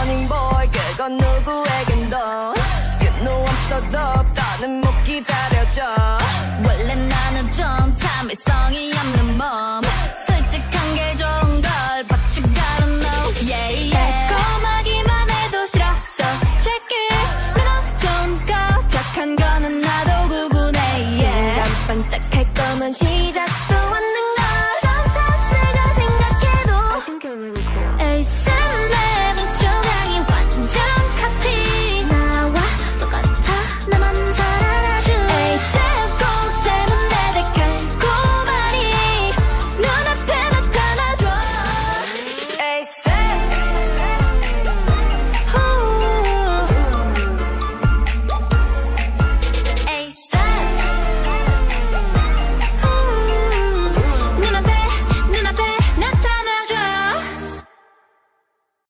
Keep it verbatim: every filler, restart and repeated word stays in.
running boy 그건 누구에겐도 You know I'm so dope 더는 못 기다려줘 원래 나는 좀 참을성이 없는 몸